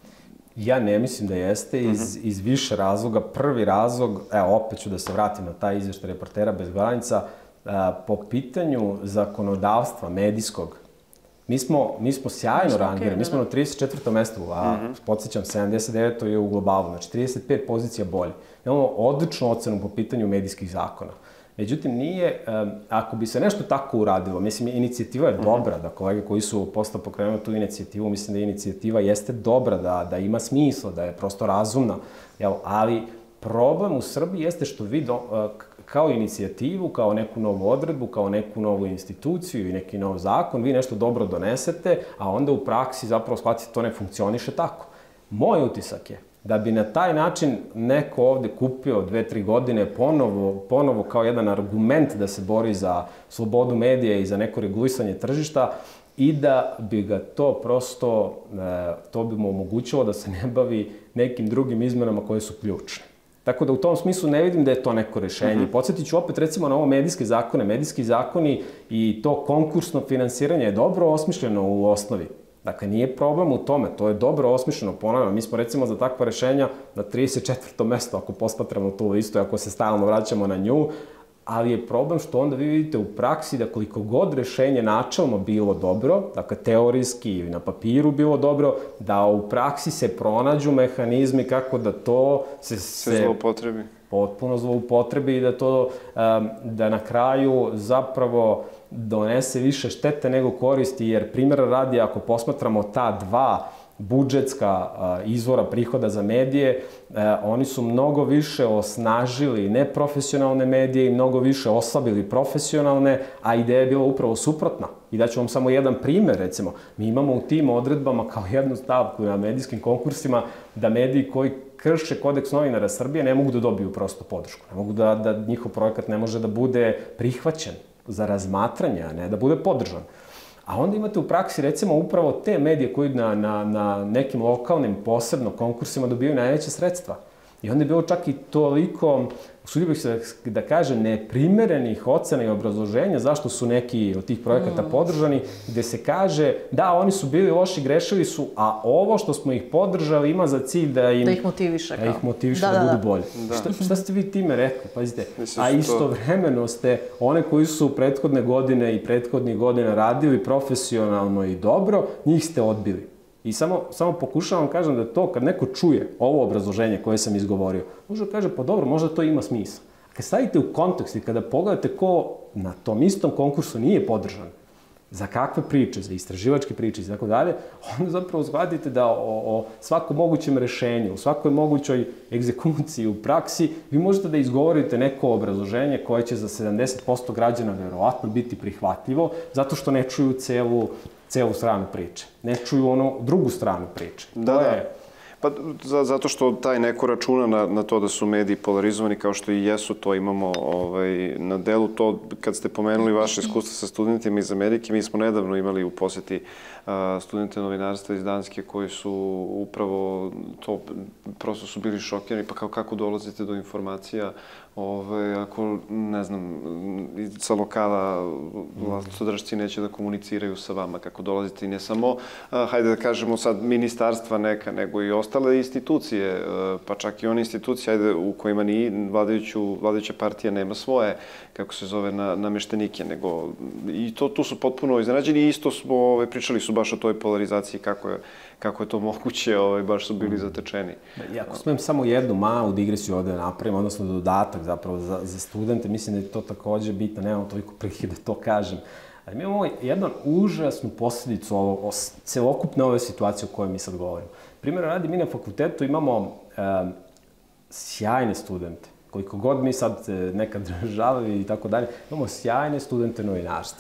Speaker 2: Ja ne mislim da jeste, iz, iz više razloga. Prvi razlog, evo, opet ću da se vratim na taj izveštaj Reportera bez granica, po pitanju zakonodavstva medijskog, mi smo, mi smo sjajno rangirani, mi smo na trideset četvrtom mestu, a mm-hmm. podsjećam, sedamdeset deveto je u globalu, znači trideset pet pozicija bolje. Imamo odličnu ocenu po pitanju medijskih zakona. Međutim, nije, um, ako bi se nešto tako uradilo, mislim, inicijativa je dobra, da kolege koji su posle pokrenuli tu inicijativu, mislim da inicijativa jeste dobra, da, da ima smisla, da je prosto razumna, jel? Ali problem u Srbiji jeste što vi do, uh, kao inicijativu, kao neku novu odredbu, kao neku novu instituciju i neki nov zakon, vi nešto dobro donesete, a onda u praksi zapravo shvatite to ne funkcioniše tako. Moj utisak je da bi na taj način neko ovde kupio dve, tri godine ponovo, ponovo kao jedan argument da se bori za slobodu medija i za neko regulisanje tržišta i da bi ga to prosto, to bi mu omogućilo da se ne bavi nekim drugim izmenama koje su ključne. Tako da u tom smislu ne vidim da je to neko rešenje. Uh-huh. Podsjetit ću opet recimo na ovo medijske zakone. Medijski zakoni i to konkursno finansiranje je dobro osmišljeno u osnovi. Dakle, nije problem u tome, to je dobro osmišljeno, ponavljam. Mi smo recimo za takva rešenja na trideset četvrtom mestu, ako posmatramo tu listu, ako se stalno vraćamo na nju, ali je problem što onda vi vidite u praksi da koliko god rešenje načelno bilo dobro, dakle teorijski ili na papiru bilo dobro, da u praksi se pronađu mehanizmi kako da to se...
Speaker 3: Se zloupotrebi.
Speaker 2: potpuno zloupotrebi i da to, da na kraju zapravo donese više štete nego koristi, jer primjera radi, ako posmatramo ta dva budžetska izvora prihoda za medije, oni su mnogo više osnažili neprofesionalne medije i mnogo više oslabili profesionalne, a ideja je bila upravo suprotna. I daću vam samo jedan primer, recimo. Mi imamo u tim odredbama kao jednu stavku na medijskim konkursima da mediji koji krše kodeks novinara Srbije ne mogu da dobiju prosto podršku. Ne mogu da, da njihov projekat ne može da bude prihvaćen za razmatranje, a ne da bude podržan. A onda imate u praksi, recimo, upravo te medije koji na, na, na nekim lokalnim posebno konkursima dobijaju najveće sredstva. I onda je bilo čak i toliko, usudio bih se da kažem, neprimerenih ocena i obrazloženja zašto su neki od tih projekata podržani, gde se kaže da, oni su bili loši, grešili su, a ovo što smo ih podržali ima za cilj da im...
Speaker 4: Da ih motiviše.
Speaker 2: Da ih motiviše da, da, da budu bolji. Da. Šta, šta ste vi time rekli? Pazite, mislim, a istovremeno ste one koji su prethodne godine i prethodnih godina radili profesionalno i dobro, njih ste odbili. I samo, samo pokušavam kažem da to, kad neko čuje ovo obrazloženje koje sam izgovorio, može da kaže, pa dobro, možda to ima smisla. Kad stavite u kontekst i kada pogledate ko na tom istom konkursu nije podržan, za kakve priče, za istraživačke priče i tako dalje, onda zapravo shvatite da o, o svakom mogućem rešenju, u svakoj mogućoj egzekuciji u praksi, vi možete da izgovorite neko obrazloženje koje će za sedamdeset posto građana verovatno biti prihvatljivo, zato što ne čuju celu celu stranu priče. Ne čuju ono drugu stranu priče.
Speaker 3: Da, to je... Pa za, zato što taj neko računa na, na to da su mediji polarizovani kao što i jesu, to imamo ovaj, na delu. To, kad ste pomenuli vaše iskustva sa studentima iz Amerike, mi smo nedavno imali u posjeti uh, studente novinarstva iz Danske koji su upravo to, prosto su bili šokirani, pa kao kako dolazite do informacija, Ove, ako, ne znam, sa lokala vlastodržci neće da komuniciraju sa vama, kako dolazite i ne samo, a, hajde da kažemo sad, ministarstva neka, nego i ostale institucije, a, pa čak i one institucije, hajde, u kojima ni vladajuću, vladajuća partija nema svoje, kako se zove, na, nameštenike, nego i to, tu su potpuno iznenađeni i isto smo, ove, pričali su baš o toj polarizaciji, kako je, kako je to moguće, ove, baš su bili zatečeni.
Speaker 2: I ako smem samo jednu malu digresiju ovde napravim, odnosno dodatak zapravo za, za studente, mislim da je to takođe bitno, nemam toliko prilike da to kažem. Ali mi imamo jednu užasnu posljedicu ovo, o celokupne ove situacije o kojoj mi sad govorimo. Primjer radi, mi na fakultetu imamo e, sjajne studente, koliko god mi sad nekad žalili i tako dalje, imamo sjajne studente novinarstva.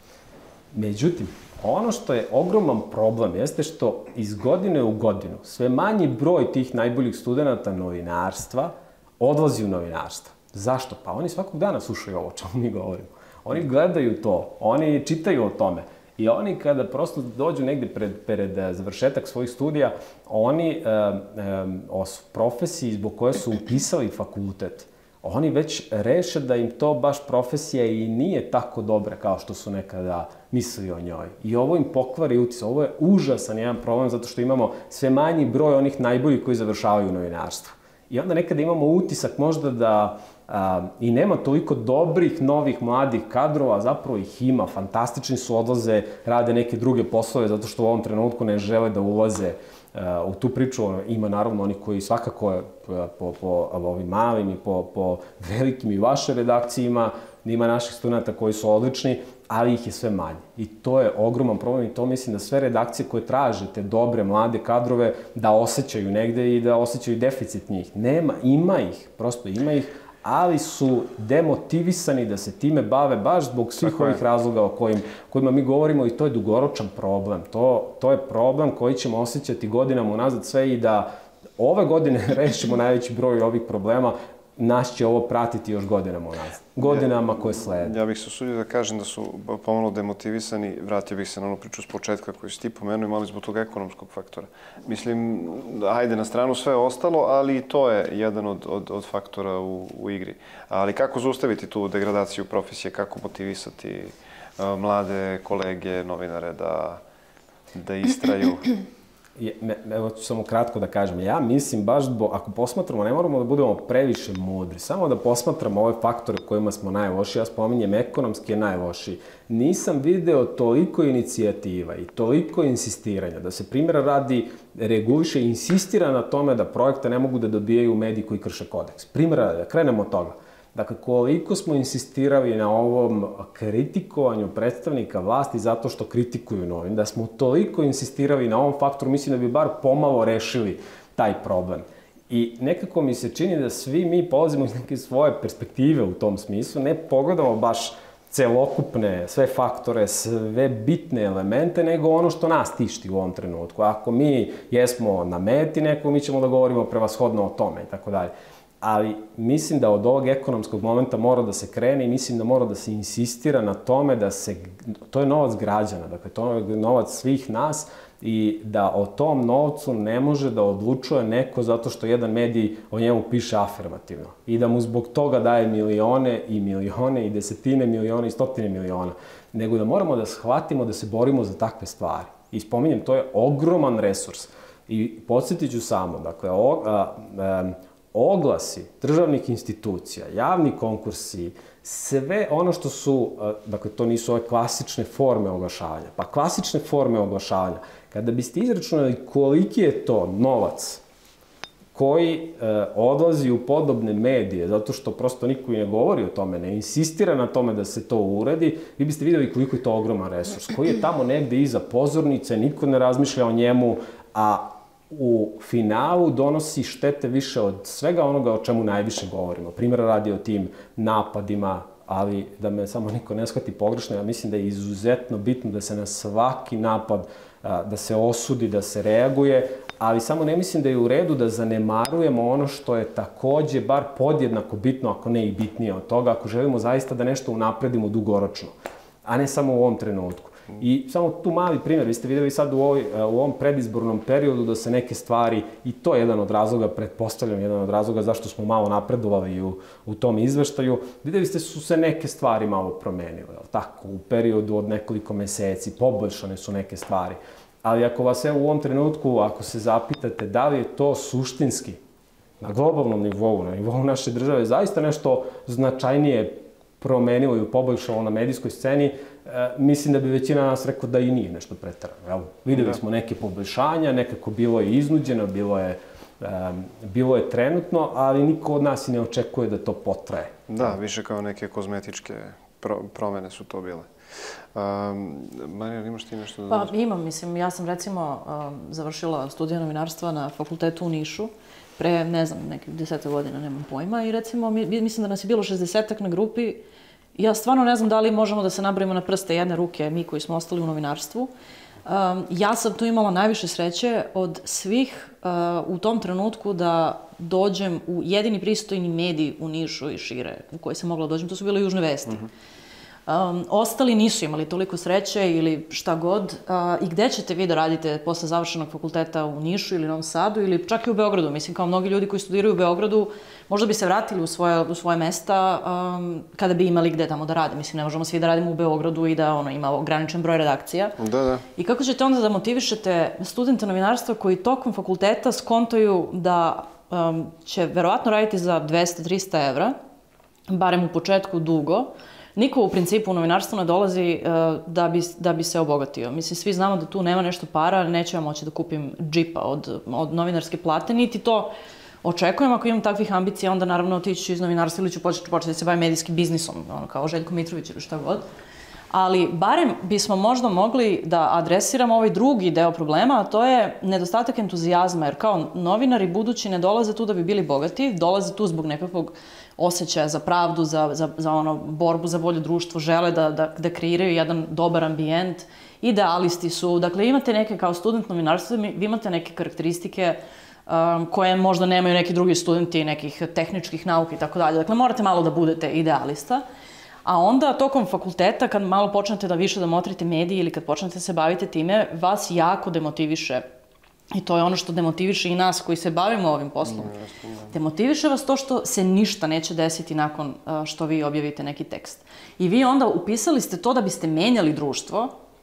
Speaker 2: Međutim, ono što je ogroman problem jeste što iz godine u godinu sve manji broj tih najboljih studenta novinarstva odlazi u novinarstvo. Zašto? Pa oni svakog dana slušaju ovo čemu mi govorimo. Oni gledaju to, oni čitaju o tome. I oni kada prosto dođu negde pred, pred završetak svojih studija, oni e, e, o profesiji zbog koje su upisali fakultet, oni već reše da im to baš profesija i nije tako dobra kao što su nekada mislili o njoj. I ovo im pokvari utisak. Ovo je užasan jedan problem zato što imamo sve manji broj onih najboljih koji završavaju novinarstvo. I onda nekada imamo utisak možda da a, i nema toliko dobrih, novih, mladih kadrova, zapravo ih ima, fantastični su, odlaze, rade neke druge poslove zato što u ovom trenutku ne žele da ulaze a, u tu priču. Ima naravno oni koji svakako po, po ovim malim i po, po velikim i vaše redakcije ima, ima naših studenta koji su odlični, ali ih je sve manje. I to je ogroman problem i to mislim da sve redakcije koje traže te dobre, mlade kadrove da osjećaju negde i da osjećaju deficit njih. Nema, ima ih, prosto ima ih, ali su demotivisani da se time bave baš zbog svih Tako ovih je. razloga o kojim, kojima mi govorimo i to je dugoročan problem. To, to je problem koji ćemo osjećati godinama unazad sve i da ove godine rešimo najveći broj ovih problema, nas će ovo pratiti još godinama unazad. Godinama koje slede.
Speaker 3: Ja bih se usudio da kažem da su pomalo demotivisani. Vratio bih se na onu priču s početka koju si ti pomenuo, imali zbog tog ekonomskog faktora. Mislim, ajde na stranu sve ostalo, ali to je jedan od, od, od faktora u, u igri. Ali kako zaustaviti tu degradaciju profesije, kako motivisati uh, mlade kolege, novinare da, da istraju?
Speaker 2: evo ću samo kratko da kažem, ja mislim baš, bo, ako posmatramo, ne moramo da budemo previše mudri, samo da posmatramo ove faktore kojima smo najloši, ja spominjem ekonomski je najlošiji. Nisam video toliko inicijativa i toliko insistiranja da se primjera radi reguliše i insistira na tome da projekte ne mogu da dobijaju mediji koji krše kodeks. Primjera radi, da krenemo od toga. Dakle, koliko smo insistirali na ovom kritikovanju predstavnika vlasti zato što kritikuju novin, da smo toliko insistirali na ovom faktoru, mislim da bi bar pomalo rešili taj problem. I nekako mi se čini da svi mi polazimo iz neke svoje perspektive u tom smislu, ne pogledamo baš celokupne, sve faktore, sve bitne elemente, nego ono što nas tišti u ovom trenutku. Ako mi jesmo na meti nekog, mi ćemo da govorimo prevashodno o tome i tako dalje. Ali mislim da od ovog ekonomskog momenta mora da se krene i mislim da mora da se insistira na tome da se, to je novac građana, dakle to je novac svih nas i da o tom novcu ne može da odlučuje neko zato što jedan medij o njemu piše afirmativno i da mu zbog toga daje milione i milione i desetine miliona i stotine miliona, nego da moramo da shvatimo da se borimo za takve stvari. I spominjem, to je ogroman resurs. I podsjetit ću samo, dakle, o, a, a, oglasi državnih institucija, javni konkursi, sve ono što su, dakle, to nisu ove klasične forme oglašavanja. Pa klasične forme oglašavanja, kada biste izračunali koliki je to novac koji e, odlazi u podobne medije, zato što prosto niko i ne govori o tome, ne insistira na tome da se to uredi, vi biste videli koliko je to ogroman resurs, koji je tamo negde iza pozornice, niko ne razmišlja o njemu, a u finalu donosi štete više od svega onoga o čemu najviše govorimo. Primjera radi o tim napadima, ali da me samo niko ne shvati pogrešno, ja mislim da je izuzetno bitno da se na svaki napad, da se osudi, da se reaguje, ali samo ne mislim da je u redu da zanemarujemo ono što je takođe bar podjednako bitno, ako ne i bitnije od toga, ako želimo zaista da nešto unapredimo dugoročno, a ne samo u ovom trenutku. I samo tu mali primjer, vi ste videli sad u, ovoj, u ovom predizbornom periodu da se neke stvari, i to je jedan od razloga, pretpostavljam, jedan od razloga zašto smo malo napredovali u, u tom izveštaju, videli ste su se neke stvari malo promenile, tako, u periodu od nekoliko meseci, poboljšane su neke stvari. Ali ako vas evo u ovom trenutku, ako se zapitate da li je to suštinski, na globalnom nivou, na nivou naše države, zaista nešto značajnije promenilo i poboljšalo na medijskoj sceni, e, mislim da bi većina nas rekao da i nije nešto preterano. Evo, videli da. smo neke poboljšanja, nekako bilo je iznuđeno, bilo je, e, bilo je trenutno, ali niko od nas i ne očekuje da to potraje.
Speaker 3: Da, više kao neke kozmetičke pro, promene su to bile. Um, Marija, imaš ti nešto da...
Speaker 4: Pa imam, mislim, ja sam recimo um, završila studije novinarstva na fakultetu u Nišu, pre, ne znam, nekih deseta godina, nemam pojma, i recimo, mi, mislim da nas je bilo šezdesetak na grupi. Ja stvarno ne znam da li možemo da se nabrojimo na prste jedne ruke, mi koji smo ostali u novinarstvu. Um, ja sam tu imala najviše sreće od svih uh, u tom trenutku da dođem u jedini pristojni medij u Nišu i šire u koji sam mogla dođem, to su bile Južne vesti. Mm-hmm. Um, ostali nisu imali toliko sreće ili šta god. Uh, I gde ćete vi da radite posle završenog fakulteta u Nišu ili Novom Sadu ili čak i u Beogradu? Mislim, kao mnogi ljudi koji studiraju u Beogradu, možda bi se vratili u svoje, u svoje mesta um, kada bi imali gde tamo da rade. Mislim, ne možemo svi da radimo u Beogradu i da ono, ima ograničen broj redakcija.
Speaker 3: Da, da.
Speaker 4: I kako ćete onda da motivišete studente novinarstva koji tokom fakulteta skontaju da um, će verovatno raditi za dvesta do trista evra, barem u početku dugo. Niko u principu u novinarstvo ne dolazi uh, da, bi, da bi se obogatio. Mislim, svi znamo da tu nema nešto para, neću ja moći da kupim džipa od, od novinarske plate, niti to očekujem. Ako imam takvih ambicija, onda naravno otići ću iz novinarstva ili ću početi, početi da se bavim medijskim biznisom, ono, kao Željko Mitrović ili šta god. Ali barem bismo možda mogli da adresiramo ovaj drugi deo problema, a to je nedostatak entuzijazma, jer kao novinari budući ne dolaze tu da bi bili bogati, dolaze tu zbog nekakvog osjećaja za pravdu, za, za, za ono, borbu za bolje društvo, žele da, da, da kreiraju jedan dobar ambijent, idealisti su. Dakle, imate neke, kao student novinarstva, vi imate neke karakteristike um, koje možda nemaju neki drugi studenti nekih tehničkih nauka i tako dalje. Dakle, morate malo da budete idealista. A onda, tokom fakulteta, kad malo počnete da više da motrite medije ili kad počnete da se bavite time, vas jako demotiviše. I to je ono što demotiviše i nas koji se bavimo ovim poslom. Demotiviše vas to što se ništa neće desiti nakon što vi objavite neki tekst. I vi onda upisali ste to da biste menjali društvo,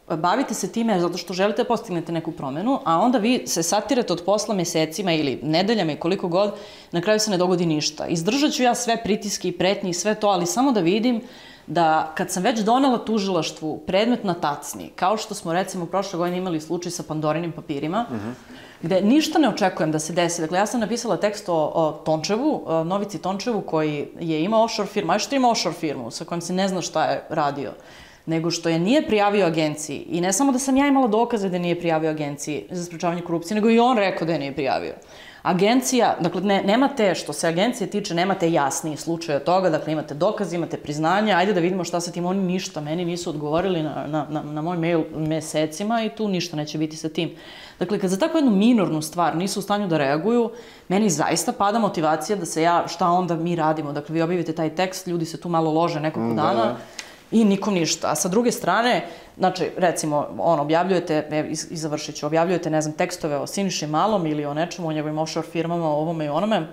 Speaker 4: bavite se time zato što želite da postignete neku promenu, a onda vi se satirate od posla mesecima ili nedeljama i koliko god, na kraju se ne dogodi ništa. Izdržat ću ja sve pritiske i pretnje i sve to, ali samo da vidim da kad sam već donela tužilaštvu predmet na tacni, kao što smo recimo prošle godine imali slučaj sa Pandorinim papirima, uh-huh. gde ništa ne očekujem da se desi. Dakle, ja sam napisala tekst o, o Tončevu, o Novici Tončevu, koji je imao offshore firmu, a što ima offshore firmu sa kojom se ne zna šta je radio, nego što je nije prijavio agenciji. I ne samo da sam ja imala dokaze da nije prijavio agenciji za sprečavanje korupcije, nego i on rekao da je nije prijavio. Agencija, dakle, ne, nemate, što se agencije tiče, nemate jasniji slučaj od toga, dakle, imate dokaze, imate priznanja, ajde da vidimo šta sa tim, oni ništa, meni nisu odgovorili na, na, na, na moj mail mesecima i tu ništa neće biti sa tim. Dakle, kad za takvu jednu minornu stvar nisu u stanju da reaguju, meni zaista pada motivacija da se ja, šta onda mi radimo. Dakle, vi objavite taj tekst, ljudi se tu malo lože nekoliko dana, da, da. I nikom ništa. A sa druge strane, znači, recimo, on, objavljujete, i završit ću, objavljujete, ne znam, tekstove o Siniši Malom ili o nečemu, o njegovim offshore firmama, o ovome i onome,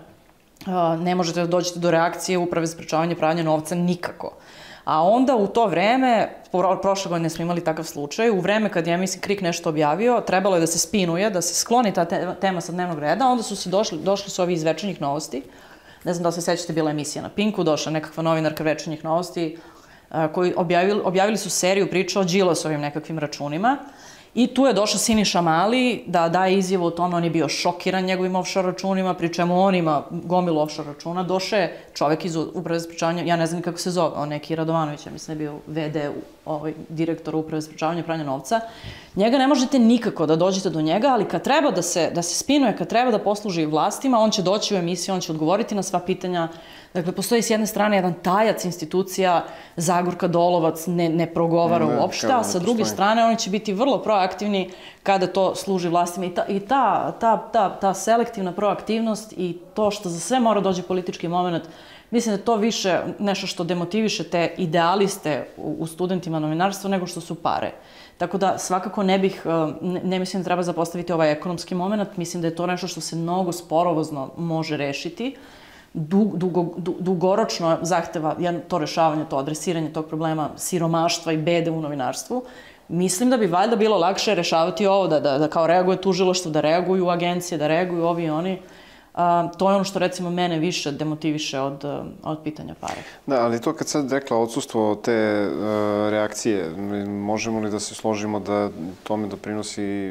Speaker 4: ne možete da dođete do reakcije Uprave za sprečavanje pranja novca nikako. A onda u to vreme, prošle godine smo imali takav slučaj, u vreme kad je emisija Krik nešto objavio, trebalo je da se spinuje, da se skloni ta tema sa dnevnog reda, onda su se došli, došli su ovi iz Večernjih novosti. Ne znam da li se sećate, bila emisija na Pinku, došla nekakva novinarka Večernjih novosti, koji objavili, objavili su seriju priča o Đilasovim nekakvim računima i tu je došao Siniša Mali da daje izjavu o tome, on je bio šokiran njegovim offshore računima, pri čemu on ima gomilu offshore računa. Došao je čovek iz Uprave za sprečavanje, ja ne znam kako se zove, on neki Radovanović, ja mislim da je bio ve de ovaj, direktor Uprave za sprečavanje pranja novca. Njega ne možete nikako da dođete do njega, ali kad treba da se, da se spinuje, kad treba da posluži vlastima, on će doći u emisiju, on će odgovoriti na sva pitanja. Dakle, postoji s jedne strane jedan tajac institucija, Zagorka Dolovac ne, ne progovara ne, uopšte, a sa druge strane oni će biti vrlo proaktivni kada to služi vlastima. I ta, i ta, ta, ta, ta selektivna proaktivnost i to što za sve mora dođe politički moment, mislim da je to više nešto što demotiviše te idealiste u, u studentima novinarstva nego što su pare. Tako da svakako ne bih, ne, ne mislim da treba zapostaviti ovaj ekonomski moment, mislim da je to nešto što se mnogo sporovozno može rešiti. Dug, dugo, du, dugoročno zahteva to rešavanje, to adresiranje tog problema siromaštva i bede u novinarstvu. Mislim da bi valjda bilo lakše rešavati ovo, da, da, da kao reaguje tužilaštvo, da reaguju agencije, da reaguju ovi i oni. A, to je ono što recimo mene više demotiviše od, od pitanja pare.
Speaker 3: Da, ali to kad sad rekla odsustvo te uh, reakcije, možemo li da se složimo da tome doprinosi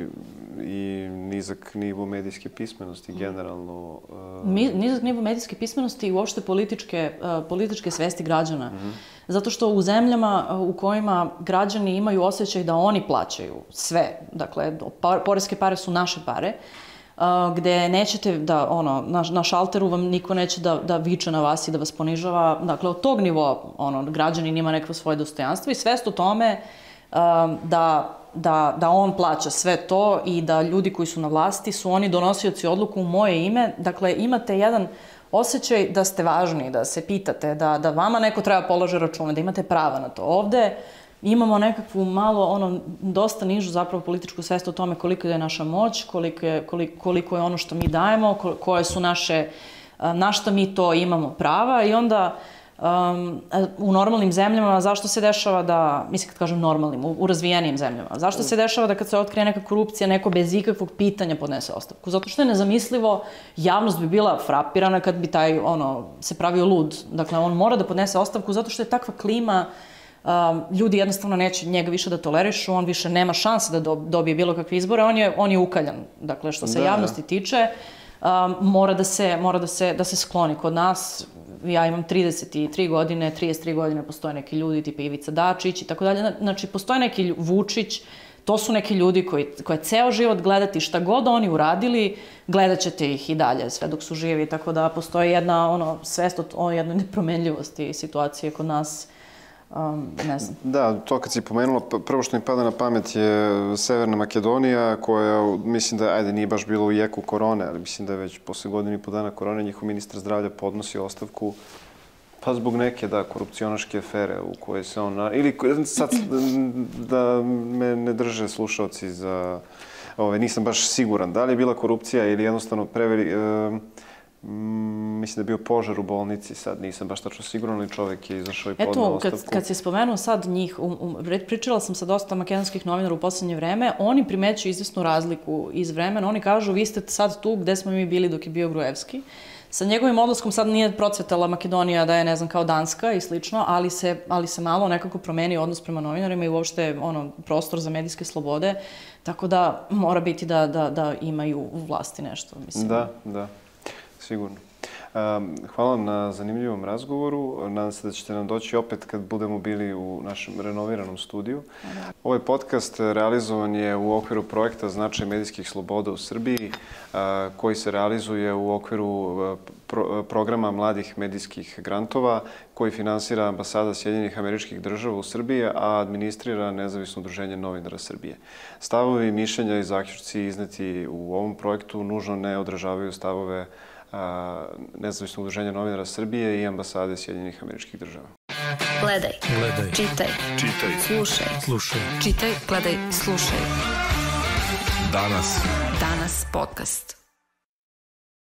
Speaker 3: i nizak nivo medijske pismenosti generalno? Uh...
Speaker 4: Mi, nizak nivo medijske pismenosti i uopšte političke, uh, političke svesti građana. Mm-hmm. Zato što u zemljama u kojima građani imaju osjećaj da oni plaćaju sve, dakle, par, poreske pare su naše pare, Uh, gde nećete da, ono, na, na šalteru vam niko neće da, da viče na vas i da vas ponižava. Dakle, od tog nivoa, ono, građanin ima neko svoje dostojanstvo i svest o tome uh, da, da, da on plaća sve to i da ljudi koji su na vlasti su oni donosioci odluku u moje ime. Dakle, imate jedan osjećaj da ste važni, da se pitate, da, da vama neko treba polaže račune, da imate prava na to. Ovde imamo nekakvu malo, ono, dosta nižu zapravo političku svest o tome koliko je naša moć, koliko je, koliko, koliko je ono što mi dajemo, koje su naše, na šta mi to imamo prava i onda um, u normalnim zemljama zašto se dešava da, mislim kad kažem normalnim, u, u razvijenijim zemljama, zašto se dešava da kad se otkrije neka korupcija, neko bez ikakvog pitanja podnese ostavku? Zato što je nezamislivo, javnost bi bila frapirana kad bi taj, ono, se pravio lud. Dakle, on mora da podnese ostavku zato što je takva klima. Um, ljudi jednostavno neće njega više da tolerišu, on više nema šanse da dobije bilo kakve izbore, on je, on je ukaljan. Dakle, što se da, javnosti da. tiče, um, mora, da se, mora da, se, da se skloni. Kod nas, ja imam trideset tri godine, trideset tri godine postoje neki ljudi tipa Ivica Dačić i tako dalje. Znači, postoje neki Vučić, to su neki ljudi koji, koje ceo život gledati, šta god oni uradili, gledat ćete ih i dalje, sve dok su živi. Tako da postoji jedna ono, svest o jednoj nepromenljivosti situacije kod nas. Um, ne znam.
Speaker 3: Da, to kad si pomenula, prvo što mi pada na pamet je Severna Makedonija, koja, mislim da, ajde, nije baš bilo u jeku korone, ali mislim da je već posle godinu i po dana korone njihov ministar zdravlja podnosi ostavku, pa zbog neke, da, korupcionaške afere u koje se on... Ili, sad, da me ne drže slušalci za... Ove, nisam baš siguran da li je bila korupcija ili jednostavno preveri... E, Mm, mislim da je bio požar u bolnici, sad nisam baš tačno siguran, ali čovek je izašao i podao
Speaker 4: Eto,
Speaker 3: ostavku.
Speaker 4: kad, kad si spomenuo sad njih, um, um, pričala sam sa dosta makedonskih novinara u poslednje vreme, oni primećuju izvesnu razliku iz vremena, oni kažu vi ste sad tu gde smo mi bili dok je bio Gruevski. Sa njegovim odlaskom sad nije procvetala Makedonija da je, ne znam, kao Danska i slično, ali se, ali se malo nekako promeni odnos prema novinarima i uopšte ono, prostor za medijske slobode, tako da mora biti da, da, da imaju u vlasti nešto, mislim.
Speaker 3: Da, da, sigurno. Hvala vam na zanimljivom razgovoru. Nadam se da ćete nam doći opet kad budemo bili u našem renoviranom studiju. Ovaj podcast realizovan je u okviru projekta Značaj medijskih sloboda u Srbiji, koji se realizuje u okviru pro programa mladih medijskih grantova, koji finansira Ambasada Sjedinjenih Američkih Država u Srbiji, a administrira Nezavisno udruženje novinara Srbije. Stavovi, mišljenja i zaključci izneti u ovom projektu nužno ne odražavaju stavove Nezavisno udruženje novinara Srbije i Ambasade Sjedinjenih Američkih Država.
Speaker 1: Gledaj,
Speaker 5: Gledaj,
Speaker 1: čitaj,
Speaker 5: čitaj,
Speaker 1: slušaj,
Speaker 5: slušaj.
Speaker 1: čitaj, gledaj, slušaj.
Speaker 5: Danas.
Speaker 1: Danas podcast.